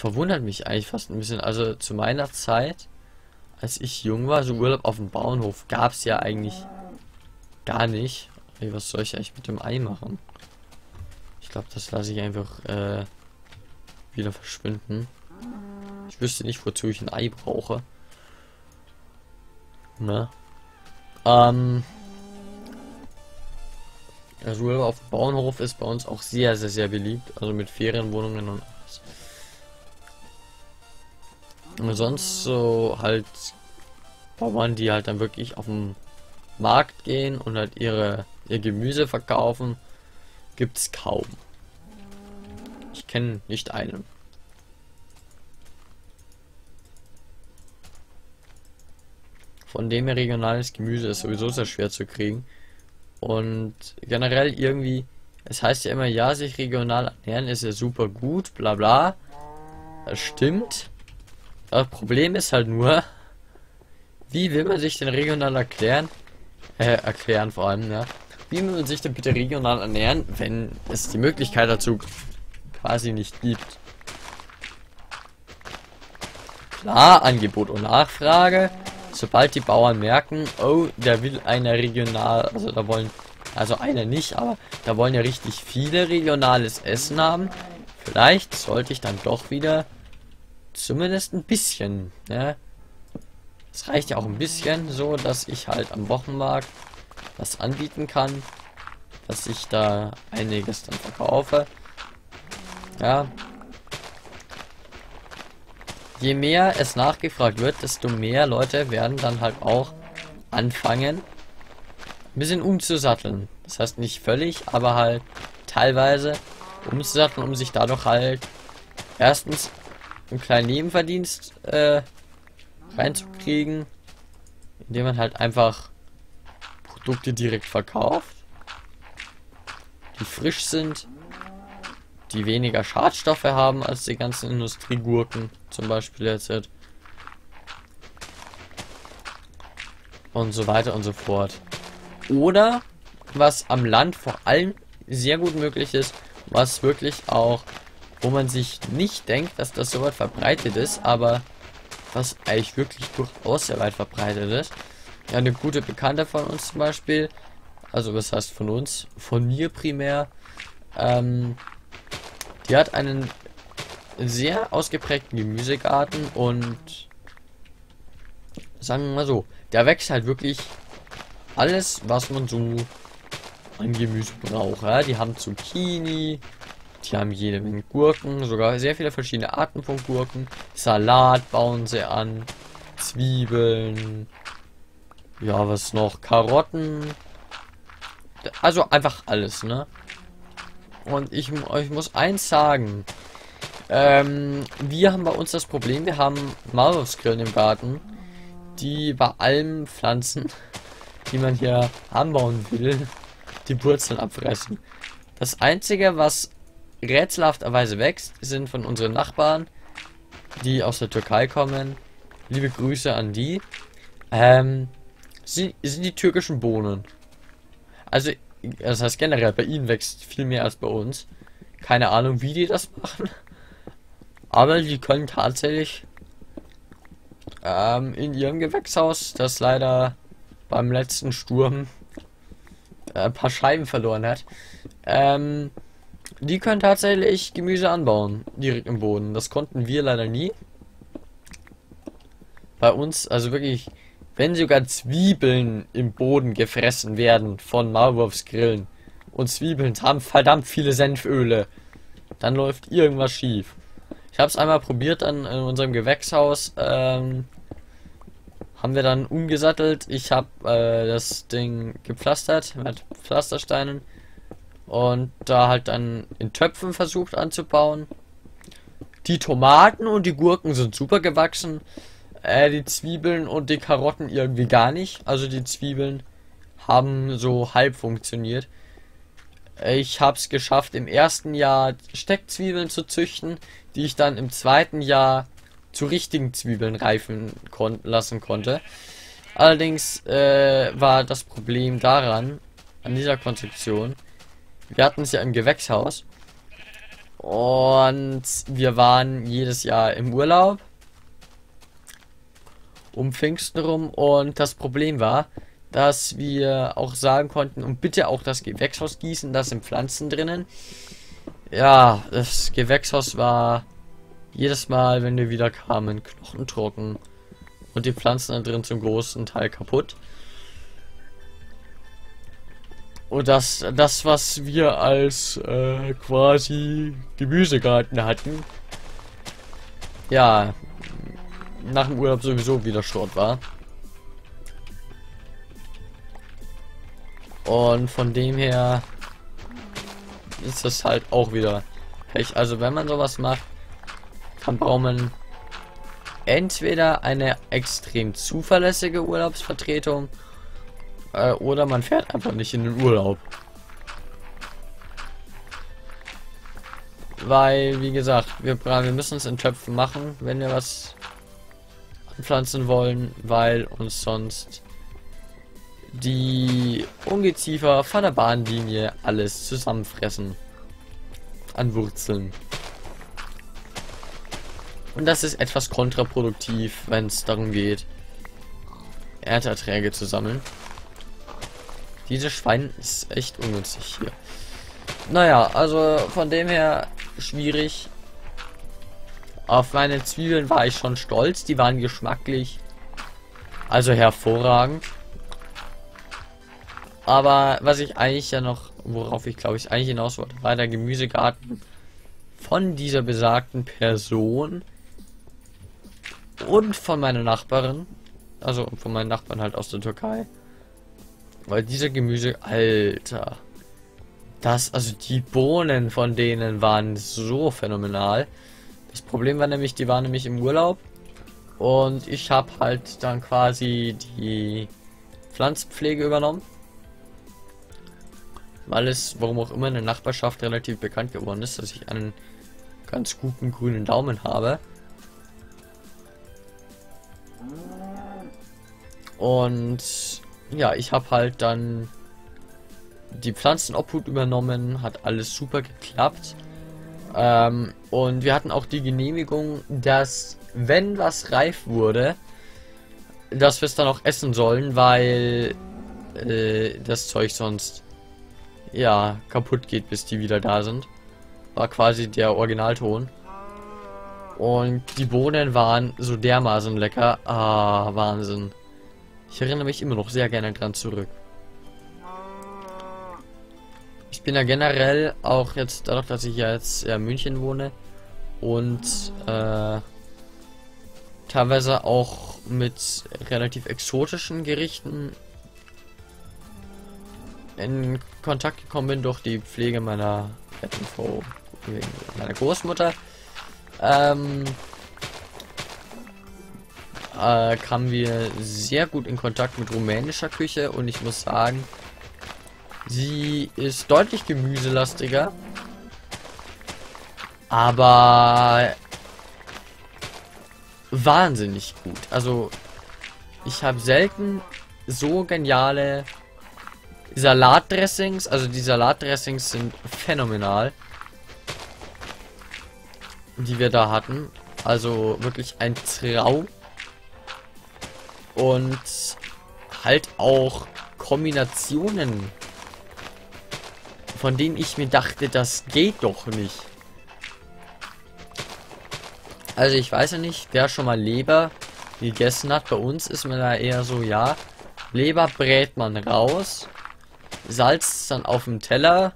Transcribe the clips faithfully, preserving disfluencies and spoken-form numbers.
verwundert mich eigentlich fast ein bisschen. Also zu meiner Zeit, als ich jung war, so Urlaub auf dem Bauernhof, gab es ja eigentlich gar nicht. Ey, was soll ich eigentlich mit dem Ei machen? Ich glaube, das lasse ich einfach äh, wieder verschwinden. Ich wüsste nicht, wozu ich ein Ei brauche. Ne? Ähm... Also Urlaub auf dem Bauernhof ist bei uns auch sehr, sehr, sehr beliebt. Also mit Ferienwohnungen und alles. Und sonst so halt Bauern, die halt dann wirklich auf den Markt gehen und halt ihre ihr Gemüse verkaufen, gibt's kaum. Ich kenne nicht einen. Von dem her regionales Gemüse ist sowieso sehr schwer zu kriegen. Und generell irgendwie, es heißt ja immer, ja, sich regional ernähren ist ja super gut, bla bla. Das stimmt. Das Problem ist halt nur, wie will man sich denn regional erklären? Äh, erklären vor allem, ja. Wie will man sich denn bitte regional ernähren, wenn es die Möglichkeit dazu quasi nicht gibt? Klar, Angebot und Nachfrage. Sobald die Bauern merken, oh, der will einer regional, also da wollen, also einer nicht, aber da wollen ja richtig viele regionales Essen haben. Vielleicht sollte ich dann doch wieder zumindest ein bisschen, ne? Es reicht ja auch ein bisschen, so dass ich halt am Wochenmarkt was anbieten kann, dass ich da einiges dann verkaufe. Ja. Je mehr es nachgefragt wird, desto mehr Leute werden dann halt auch anfangen, ein bisschen umzusatteln. Das heißt nicht völlig, aber halt teilweise umzusatteln, um sich dadurch halt erstens einen kleinen Nebenverdienst äh, reinzukriegen, indem man halt einfach Produkte direkt verkauft, die frisch sind, die weniger Schadstoffe haben als die ganzen Industriegurken, zum Beispiel jetzt. Und so weiter und so fort. Oder, was am Land vor allem sehr gut möglich ist, was wirklich auch, wo man sich nicht denkt, dass das so weit verbreitet ist, aber was eigentlich wirklich durchaus sehr weit verbreitet ist. Ja, eine gute Bekannte von uns zum Beispiel, also was heißt von uns, von mir primär, ähm, die hat einen sehr ausgeprägten Gemüsegarten und sagen wir mal so, der wächst halt wirklich alles, was man so an Gemüse braucht. Ja? Die haben Zucchini, die haben jede Menge Gurken, sogar sehr viele verschiedene Arten von Gurken. Salat bauen sie an, Zwiebeln, ja, was noch, Karotten, also einfach alles, ne? Und ich, ich muss eins sagen, ähm, wir haben bei uns das Problem, wir haben Maulwurfsgrillen im Garten, die bei allen Pflanzen, die man hier anbauen will, die Wurzeln abfressen. Das einzige, was rätselhafterweise wächst, sind von unseren Nachbarn, die aus der Türkei kommen. Liebe Grüße an die. Ähm, sind, sind die türkischen Bohnen. Also, das heißt generell, bei ihnen wächst viel mehr als bei uns. Keine Ahnung, wie die das machen. Aber die können tatsächlich ähm, in ihrem Gewächshaus, das leider beim letzten Sturm äh, ein paar Scheiben verloren hat, ähm, die können tatsächlich Gemüse anbauen, direkt im Boden. Das konnten wir leider nie. Bei uns, also wirklich, wenn sogar Zwiebeln im Boden gefressen werden von Maulwurfsgrillen und Zwiebeln haben verdammt viele Senföle, dann läuft irgendwas schief. Ich habe es einmal probiert dann in unserem Gewächshaus, ähm, haben wir dann umgesattelt. Ich habe äh, das Ding gepflastert mit Pflastersteinen und da halt dann in Töpfen versucht anzubauen. Die Tomaten und die Gurken sind super gewachsen. Äh, die Zwiebeln und die Karotten irgendwie gar nicht. Also die Zwiebeln haben so halb funktioniert. Ich habe es geschafft, im ersten Jahr Steckzwiebeln zu züchten, die ich dann im zweiten Jahr zu richtigen Zwiebeln reifen kon lassen konnte. Allerdings äh, war das Problem daran, an dieser Konstruktion, wir hatten es ja im Gewächshaus Und wir waren jedes Jahr im Urlaub um Pfingsten rum, und das Problem war, dass wir auch sagen konnten, und bitte auch das Gewächshaus gießen, da sind Pflanzen drinnen. Ja, das Gewächshaus war jedes Mal, wenn wir wieder kamen, knochentrocken und die Pflanzen da drin zum großen Teil kaputt. Und das, das was wir als äh, quasi Gemüsegarten hatten, ja, nach dem Urlaub sowieso wieder Schrott war. Und von dem her ist das halt auch wieder Pech. Also wenn man sowas macht, dann braucht man entweder eine extrem zuverlässige Urlaubsvertretung äh, oder man fährt einfach nicht in den Urlaub. Weil, wie gesagt, wir, wir müssen es in Töpfen machen, wenn wir was anpflanzen wollen, weil uns sonst die Ungeziefer von der Bahnlinie alles zusammenfressen an Wurzeln. Und das ist etwas kontraproduktiv, wenn es darum geht, Erderträge zu sammeln. Dieses Schwein ist echt ungünstig hier. Naja, also von dem her schwierig. Auf meine Zwiebeln war ich schon stolz. Die waren geschmacklich, also hervorragend. Aber was ich eigentlich ja noch, worauf ich glaube ich eigentlich hinaus wollte, war der Gemüsegarten von dieser besagten Person und von meiner Nachbarin, also von meinen Nachbarn halt aus der Türkei. Weil dieser Gemüse, Alter, das, also die Bohnen von denen waren so phänomenal. Das Problem war nämlich, die waren nämlich im Urlaub und ich habe halt dann quasi die Pflanzenpflege übernommen, weil es, warum auch immer, in der Nachbarschaft relativ bekannt geworden ist, dass ich einen ganz guten grünen Daumen habe. Und ja, ich habe halt dann die Pflanzenobhut übernommen, hat alles super geklappt. Ähm, und wir hatten auch die Genehmigung, dass, wenn was reif wurde, dass wir es dann auch essen sollen, weil äh, das Zeug sonst ja kaputt geht, bis die wieder da sind. War quasi der Originalton. Und die Bohnen waren so dermaßen lecker. Ah, Wahnsinn. Ich erinnere mich immer noch sehr gerne dran zurück. Ich bin ja generell auch jetzt, dadurch, dass ich ja jetzt in München wohne und äh, teilweise auch mit relativ exotischen Gerichten in Kontakt gekommen bin durch die Pflege meiner Frau, meiner Großmutter, ähm, äh, kamen wir sehr gut in Kontakt mit rumänischer Küche, und ich muss sagen, sie ist deutlich gemüselastiger, aber wahnsinnig gut. Also ich habe selten so geniale Salatdressings, also die Salatdressings sind phänomenal, die wir da hatten. Also wirklich ein Traum. Und halt auch Kombinationen, von denen ich mir dachte, das geht doch nicht. Also ich weiß ja nicht, wer schon mal Leber gegessen hat. Bei uns ist man da eher so, ja, Leber brät man raus, salzt dann auf dem Teller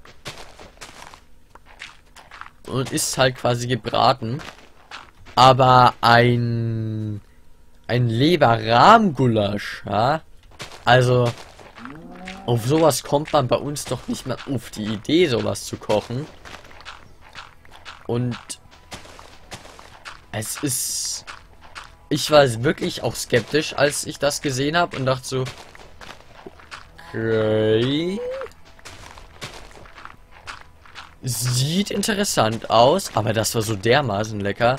und ist halt quasi gebraten. Aber ein ein Leberrahmgulasch, ja, also auf sowas kommt man bei uns doch nicht mehr auf die Idee, sowas zu kochen. Und es ist, ich war wirklich auch skeptisch, als ich das gesehen habe, und dachte so, okay, sieht interessant aus, aber das war so dermaßen lecker.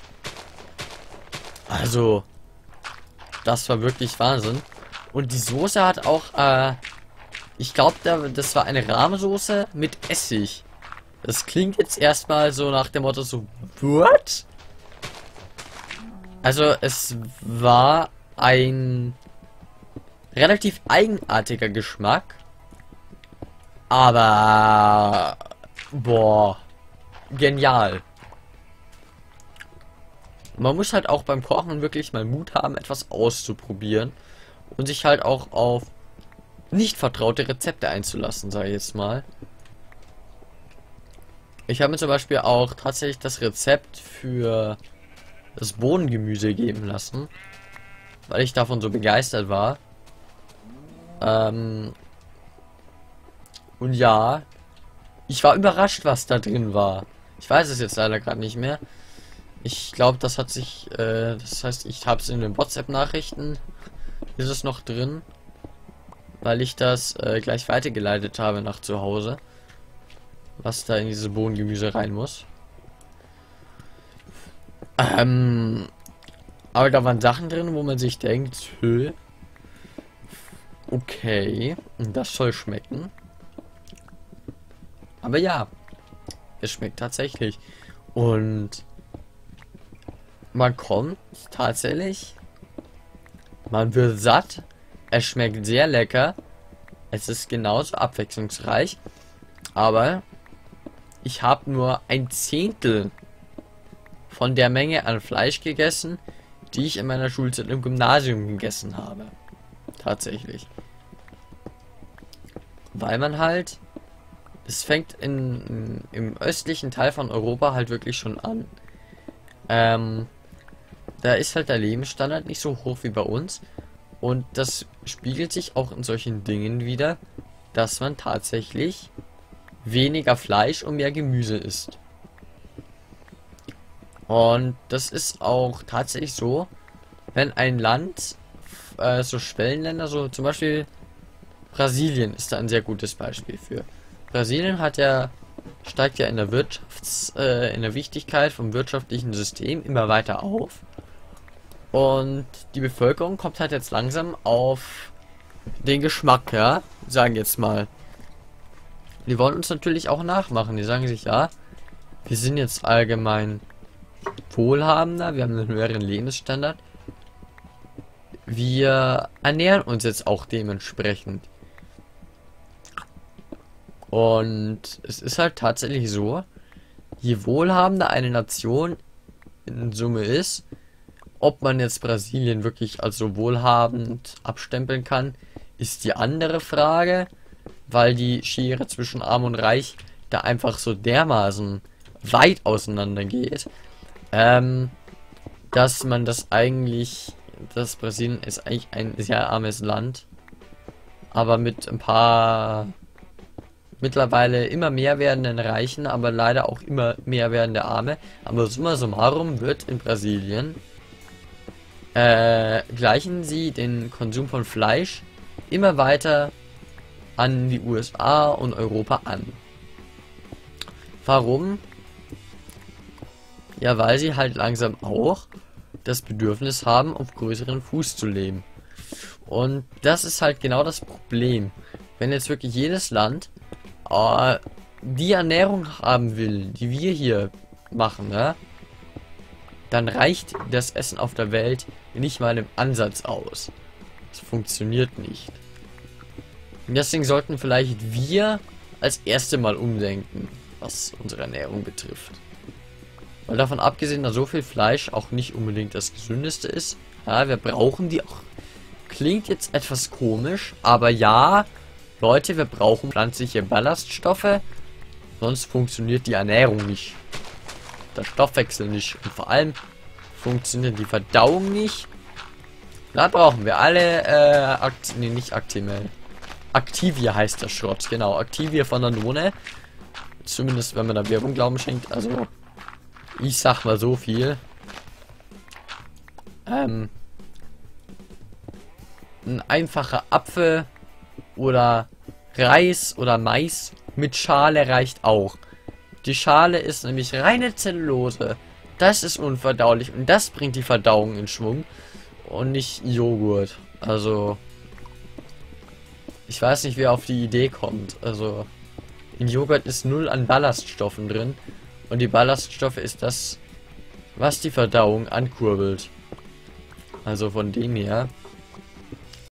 Also das war wirklich Wahnsinn. Und die Soße hat auch, äh, ich glaube, da, das war eine Rahmsoße mit Essig. Das klingt jetzt erstmal so nach dem Motto so, what? Also es war ein relativ eigenartiger Geschmack, aber boah, genial. Man muss halt auch beim Kochen wirklich mal Mut haben, etwas auszuprobieren und sich halt auch auf nicht vertraute Rezepte einzulassen, sage ich jetzt mal. Ich habe mir zum Beispiel auch tatsächlich das Rezept für das Bohnengemüse geben lassen, weil ich davon so begeistert war. Ähm und ja, ich war überrascht, was da drin war. Ich weiß es jetzt leider gerade nicht mehr. Ich glaube, das hat sich, äh, das heißt, ich habe es in den WhatsApp-Nachrichten, ist es noch drin, weil ich das äh, gleich weitergeleitet habe nach zu Hause, was da in diese Bohnengemüse rein muss. Ähm, aber da waren Sachen drin, wo man sich denkt, hö, okay, das soll schmecken. Aber ja, es schmeckt tatsächlich. Und man kommt tatsächlich, man wird satt, es schmeckt sehr lecker, es ist genauso abwechslungsreich, aber ich habe nur ein Zehntel von der Menge an Fleisch gegessen, die ich in meiner Schulzeit im Gymnasium gegessen habe. Tatsächlich. Weil man halt, es fängt in, im östlichen Teil von Europa halt wirklich schon an. Ähm, da ist halt der Lebensstandard nicht so hoch wie bei uns. Und das spiegelt sich auch in solchen Dingen wieder, dass man tatsächlich weniger Fleisch und mehr Gemüse isst. Und das ist auch tatsächlich so, wenn ein Land, äh, so Schwellenländer, so zum Beispiel Brasilien ist da ein sehr gutes Beispiel für. Brasilien hat ja, steigt ja in der Wirtschafts-, äh, in der Wichtigkeit vom wirtschaftlichen System immer weiter auf. Und die Bevölkerung kommt halt jetzt langsam auf den Geschmack, ja, sagen jetzt mal. Die wollen uns natürlich auch nachmachen. Die sagen sich, ja, wir sind jetzt allgemein wohlhabender, wir haben einen höheren Lebensstandard. Wir ernähren uns jetzt auch dementsprechend. Und es ist halt tatsächlich so, je wohlhabender eine Nation in Summe ist, ob man jetzt Brasilien wirklich als so wohlhabend abstempeln kann, ist die andere Frage, weil die Schere zwischen Arm und Reich da einfach so dermaßen weit auseinander geht, ähm, dass man das eigentlich, das Brasilien ist eigentlich ein sehr armes Land, aber mit ein paar mittlerweile immer mehr werdenden Reichen, aber leider auch immer mehr werdende Arme. Aber summa summarum wird in Brasilien äh, gleichen sie den Konsum von Fleisch immer weiter an die U S A und Europa an. Warum? Ja, weil sie halt langsam auch das Bedürfnis haben, auf größeren Fuß zu leben. Und das ist halt genau das Problem. Wenn jetzt wirklich jedes Land äh, die Ernährung haben will, die wir hier machen, ne? Dann reicht das Essen auf der Welt nicht mal im Ansatz aus. Das funktioniert nicht. Und deswegen sollten vielleicht wir als erste mal umdenken, was unsere Ernährung betrifft. Weil davon abgesehen, dass so viel Fleisch auch nicht unbedingt das Gesündeste ist. Ja, wir brauchen die auch. Klingt jetzt etwas komisch, aber ja, Leute, wir brauchen pflanzliche Ballaststoffe, sonst funktioniert die Ernährung nicht. Der Stoffwechsel nicht und vor allem funktioniert die Verdauung nicht. Da brauchen wir alle, äh, Akt nee, nicht Actimel. Activia heißt der Schrott, genau. Activia von Danone. Zumindest, wenn man da Werbung Glauben schenkt. Also, ich sag mal so viel. Ähm, ein einfacher Apfel oder Reis oder Mais mit Schale reicht auch. Die Schale ist nämlich reine Zellulose. Das ist unverdaulich und das bringt die Verdauung in Schwung und nicht Joghurt. Also ich weiß nicht, wer auf die Idee kommt. Also In Joghurt ist null an Ballaststoffen drin. Und die Ballaststoffe ist das, was die Verdauung ankurbelt. Also von dem her